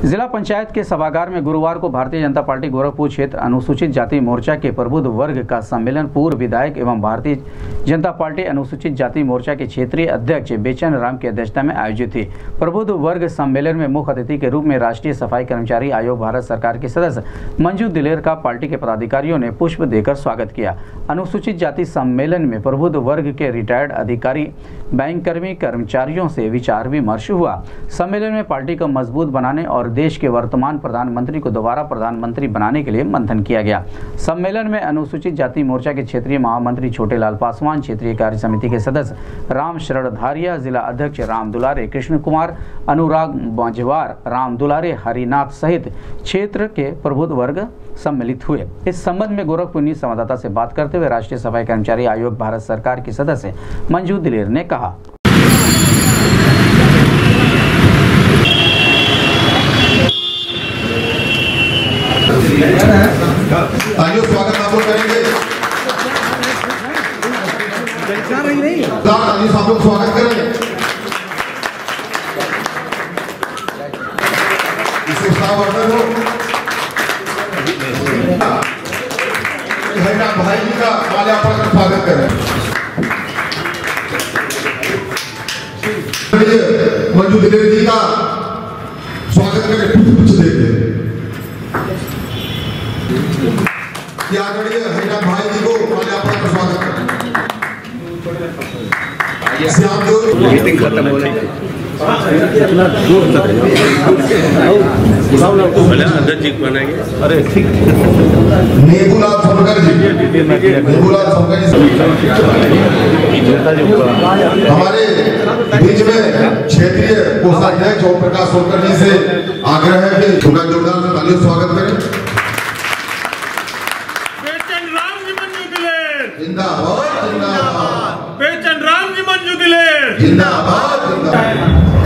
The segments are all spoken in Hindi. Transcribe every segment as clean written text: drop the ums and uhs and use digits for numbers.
जिला पंचायत के सभागार में गुरुवार को भारतीय जनता पार्टी गोरखपुर क्षेत्र अनुसूचित जाति मोर्चा के प्रबुद्ध वर्ग का सम्मेलन पूर्व विधायक एवं भारतीय जनता पार्टी अनुसूचित जाति मोर्चा के क्षेत्रीय अध्यक्ष बेचैन राम की अध्यक्षता में आयोजित थी। प्रबुद्ध वर्ग सम्मेलन में मुख्य अतिथि के रूप में राष्ट्रीय सफाई कर्मचारी आयोग भारत सरकार के सदस्य मंजू दिलेर का पार्टी के पदाधिकारियों ने पुष्प देकर स्वागत किया। अनुसूचित जाति सम्मेलन में प्रबुद्ध वर्ग के रिटायर्ड अधिकारी, बैंककर्मी, कर्मचारियों से विचार विमर्श हुआ। सम्मेलन में पार्टी को मजबूत बनाने और देश के वर्तमान प्रधानमंत्री को दोबारा प्रधानमंत्री बनाने के लिए मंथन किया गया। सम्मेलन में अनुसूचित जाति मोर्चा के क्षेत्रीय महामंत्री छोटेलाल पासवान, क्षेत्रीय कार्य समिति के सदस्य राम शरण धारिया, जिला अध्यक्ष राम दुलारे, कृष्ण कुमार, अनुराग मझवार, राम दुलारे, हरिनाथ सहित क्षेत्र के प्रबुद्ध वर्ग सम्मिलित हुए। इस संबंध में गोरखपुर न्यूज संवाददाता से बात करते हुए राष्ट्रीय सफाई कर्मचारी आयोग भारत सरकार की सदस्य मंजू दिलेर ने कहा, आइए स्वागत आप लोग करेंगे। आप लोग स्वागत करें। इसे भाई जी का माल्यार्पण कर स्वागत करें। मंजू दिलेर जी का स्वागत करें। कुछ देंगे आदरणीय हरिनाथ भाई जी को माल्यार्पण कर स्वागत करें। मीटिंग खत्म हो रही है। अध्यक्ष जी बनाएंगे। अरे ठीक नेबुलाल सोनकर जी, नेबुलाल सोनकर जी हमारे बीच में क्षेत्रीय कोषाध्यक्ष ओम प्रकाश सोनकर जी से आग्रह है कि उनका जोरदार से तालियों स्वागत करें। जिंदाबाद जिंदाबाद, बेचैन राम जी मंजू दिलेर जिंदाबाद जिंदाबाद।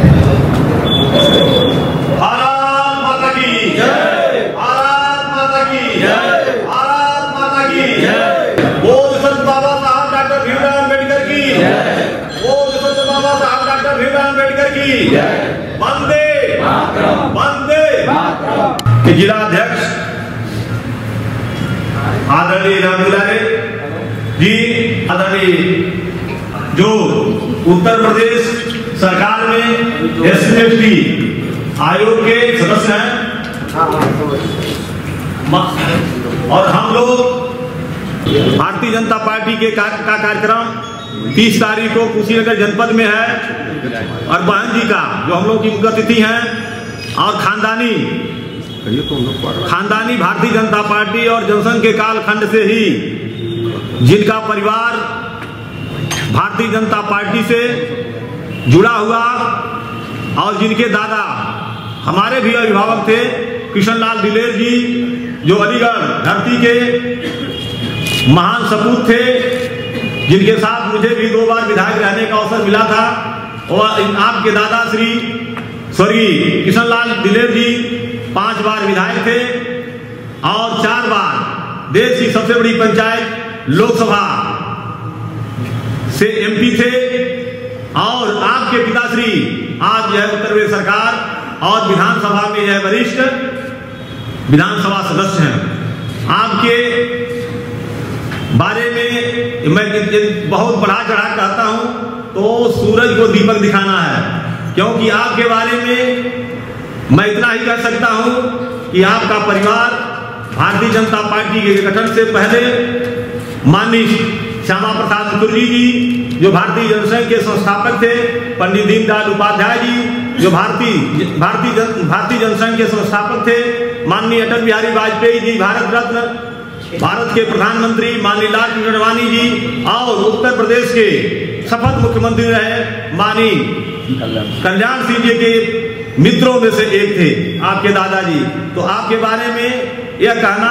भारत माता की जय, भारत माता की जय, भारत माता की जय। बोल संत बाबा साहब डॉक्टर भीमराव अम्बेडकर की जय, बोल संत बाबा साहब डॉक्टर भीमराव अम्बेडकर की जय। वंदे मातरम, वंदे मातरम। के जिला अध्यक्ष आदरणीय राम दुलारे जी, आदरणीय जो उत्तर प्रदेश सरकार में SC/ST आयोग के सदस्य हैं और हम लोग भारतीय जनता पार्टी के का कार्यक्रम 30 तारीख को कुशीनगर जनपद में है और बहन जी का जो हम लोग की मुख्य अतिथि हैं और खानदानी भारतीय जनता पार्टी और जनसंघ के कालखंड से ही जिनका परिवार भारतीय जनता पार्टी से जुड़ा हुआ और जिनके दादा हमारे भी अभिभावक थे कृष्णलाल दिलेर जी, जो अलीगढ़ धरती के महान सपूत थे, जिनके साथ मुझे भी 2 बार विधायक रहने का अवसर मिला था। और आपके दादा श्री स्वर्गीय कृष्णलाल दिलेर जी 5 बार विधायक थे और 4 बार देश की सबसे बड़ी पंचायत लोकसभा से MP थे। और आपके पिताश्री आज यह उत्तर प्रदेश सरकार और विधानसभा में यह वरिष्ठ विधानसभा सदस्य हैं। आपके बारे में मैं बहुत बढ़ा चढ़ा कहता हूं तो सूरज को दीपक दिखाना है, क्योंकि आपके बारे में मैं इतना ही कह सकता हूं कि आपका परिवार भारतीय जनता पार्टी के गठन से पहले माननीय श्यामा प्रसाद मुखर्जी जी जो भारतीय जनसंघ के संस्थापक थे, पंडित दीनदयाल उपाध्याय जी जो भारतीय जनसंघ के संस्थापक थे, माननीय अटल बिहारी वाजपेयी जी भारत रत्न, भारत के प्रधानमंत्री माननीय लाल कृष्ण अडवाणी जी और उत्तर प्रदेश के शपथ मुख्यमंत्री रहे माननीय कल्याण सिंह जी के मित्रों में से एक थे आपके दादाजी। तो आपके बारे में यह कहना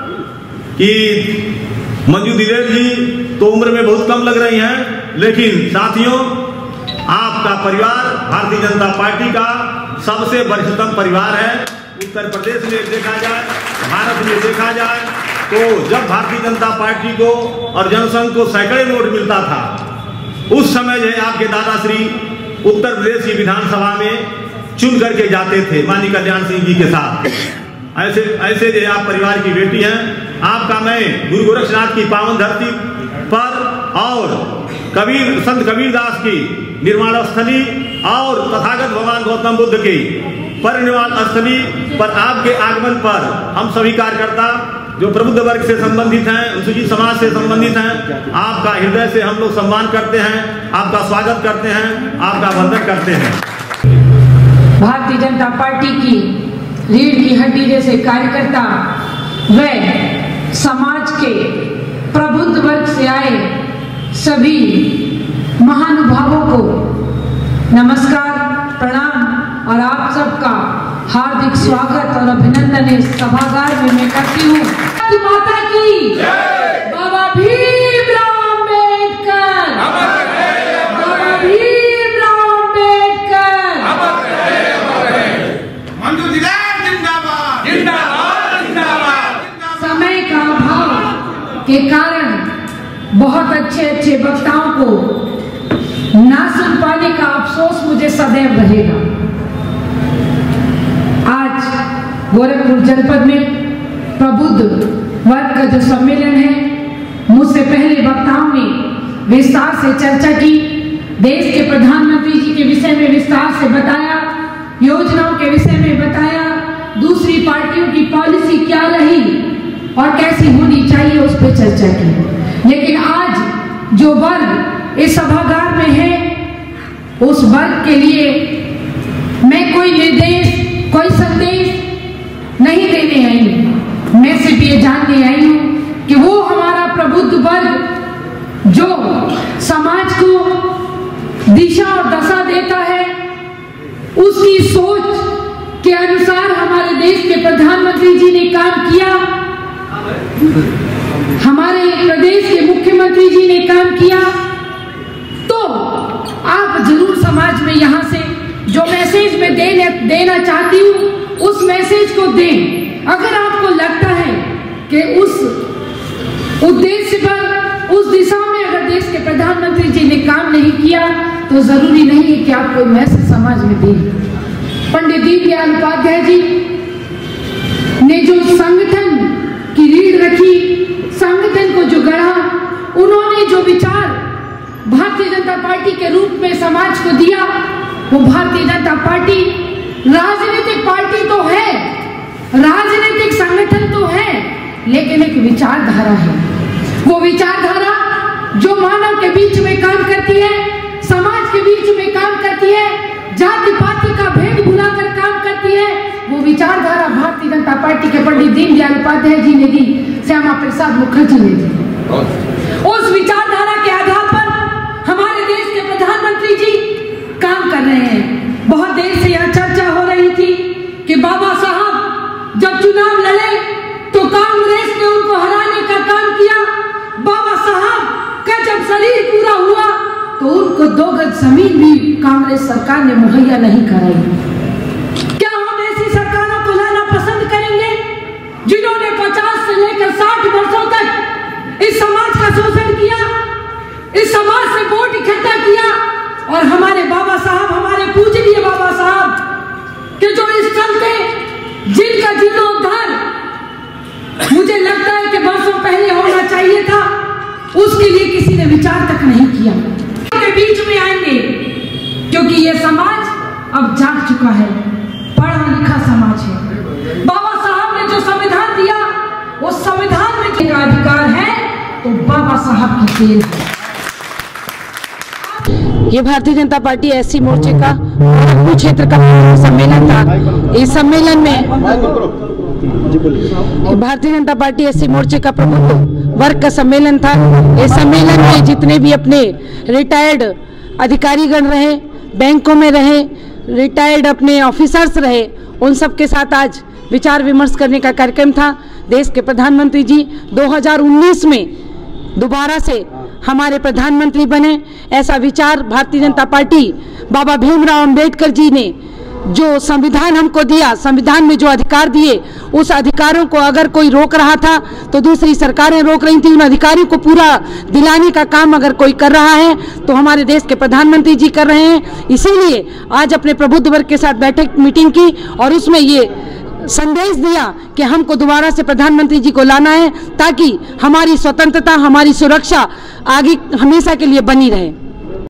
कि मंजू दिलेर जी तो उम्र में बहुत कम लग रही हैं, लेकिन साथियों आपका परिवार भारतीय जनता पार्टी का सबसे वरिष्ठतम परिवार है। उत्तर प्रदेश में देखा जाए, भारत में देखा जाए तो जब भारतीय जनता पार्टी को और जनसंघ को सैकड़े वोट मिलता था, उस समय जो है आपके दादाश्री उत्तर प्रदेश की विधानसभा में चुन करके जाते थे माननीय कल्याण सिंह जी के साथ। ऐसे जो आप परिवार की बेटी हैं, आपका मैं गुरु गोरक्षनाथ की पावन धरती पर और संत कबीरदास की निर्वाण स्थली और तथागत भगवान गौतम बुद्ध की परिनिर्वाण स्थली पर आपके आगमन पर हम सभी कार्यकर्ता जो प्रबुद्ध वर्ग से संबंधित हैं, अनुसूचित समाज से संबंधित हैं, आपका हृदय से हम लोग सम्मान करते हैं, आपका स्वागत करते हैं, आपका वंदन करते हैं। भारतीय जनता पार्टी की रीढ़ की हड्डी जैसे कार्यकर्ता व समाज के प्रबुद्ध वर्ग से आए सभी महानुभावों को नमस्कार, प्रणाम और आप सबका हार्दिक स्वागत और अभिनंदन इस सभागार में मैं करती हूँ। माता की बाबा भीमराव अम्बेडकर, बाबा भीमराव अम्बेडकर। समय का अभाव के कारण बहुत अच्छे वक्ताओं को ना सुन पाने का अफसोस मुझे सदैव रहेगा। आज गोरखपुर जनपद में प्रबुद्ध वर्ग का जो सम्मेलन है, मुझसे पहले वक्ताओं ने विस्तार से चर्चा की, देश के प्रधानमंत्री जी के विषय में विस्तार से बताया, योजनाओं के विषय में बताया, दूसरी पार्टियों की पॉलिसी क्या रही और कैसी होनी चाहिए उस पर चर्चा की। लेकिन आज जो वर्ग इस सभागार में है, उस वर्ग के लिए मैं कोई निर्देश, कोई संदेश नहीं देने आई हूँ। मैं सिर्फ ये जानने आई हूँ कि वो हमारा प्रबुद्ध वर्ग जो समाज को दिशा और दशा देता है, उसकी सोच के अनुसार हमारे देश के प्रधानमंत्री जी ने काम किया, हमारे प्रदेश के मुख्यमंत्री जी ने काम किया। तो आप जरूर समाज में यहाँ से जो मैसेज मैं देना चाहती हूँ उस मैसेज को दें। अगर आपको लगता है कि उस उद्देश्य पर, उस दिशा में अगर देश के प्रधानमंत्री जी ने काम नहीं किया तो जरूरी नहीं है कि आप कोई मैसेज समाज में दें। पंडित दीनदयाल उपाध्याय जी ने जो संगठन की रीढ़ रखी, संगठन को जो गढ़ा, उन्होंने जो विचार भारतीय जनता पार्टी के रूप में समाज को दिया, वो भारतीय जनता पार्टी राजनीतिक पार्टी तो है, राजनीतिक संगठन तो है, लेकिन एक विचारधारा है। वो विचारधारा जो मानव के बीच में काम करती है, समाज के बीच में काम करती है, जाति पाति का भेद भुलाकर काम करती है, वो विचारधारा भारतीय जनता पार्टी के पंडित दीनदयाल उपाध्याय जी ने दी, श्यामा प्रसाद मुखर्जी ने दी। उस विचारधारा के आधार पर हमारे देश के प्रधानमंत्री जी काम कर रहे हैं। बहुत देर से यह चर्चा हो रही थी कि बाबा साहब जब चुनाव लड़े तो कांग्रेस ने उनको हराने का काम किया। बाबा साहब का जब शरीर पूरा हुआ तो उनको 2 गज जमीन भी कांग्रेस सरकार ने मुहैया नहीं कराई। क्या हम ऐसी सरकारों को लाना पसंद करेंगे जिन्होंने 50 से लेकर 60 वर्षों तक इस समाज का शोषण किया, इस समाज से वोट इकट्ठा किया, और हमारे बाबा साहब, हमारे पूजनीय बाबा साहब के जो इस चलते जिनका जीर्णोद्धार मुझे लगता है कि वर्षों पहले होना चाहिए था, उसके लिए किसी ने विचार तक नहीं किया। के बीच में आएंगे क्योंकि ये समाज अब जाग चुका है, पढ़ा लिखा समाज है। बाबा साहब ने जो संविधान दिया, वो संविधान में जिनका अधिकार है तो बाबा साहब की देन है। ये भारतीय जनता पार्टी एससी मोर्चे का गोरखपुर क्षेत्र का सम्मेलन था। इस सम्मेलन में भारतीय जनता पार्टी एससी मोर्चे का प्रमुख वर्ग का सम्मेलन था। इस सम्मेलन में जितने भी अपने रिटायर्ड अधिकारीगण रहे, बैंकों में रहे, रिटायर्ड अपने ऑफिसर्स रहे, उन सब के साथ आज विचार विमर्श करने का कार्यक्रम था। देश के प्रधानमंत्री जी 2019 में दोबारा से हमारे प्रधानमंत्री बने, ऐसा विचार भारतीय जनता पार्टी बाबा भीमराव अम्बेडकर जी ने जो संविधान हमको दिया, संविधान में जो अधिकार दिए, उस अधिकारों को अगर कोई रोक रहा था तो दूसरी सरकारें रोक रही थी। उन अधिकारों को पूरा दिलाने का काम अगर कोई कर रहा है तो हमारे देश के प्रधानमंत्री जी कर रहे हैं। इसीलिए आज अपने प्रबुद्ध वर्ग के साथ बैठक मीटिंग की और उसमें ये संदेश दिया कि हमको दोबारा से प्रधानमंत्री जी को लाना है ताकि हमारी स्वतंत्रता, हमारी सुरक्षा आगे हमेशा के लिए बनी रहे।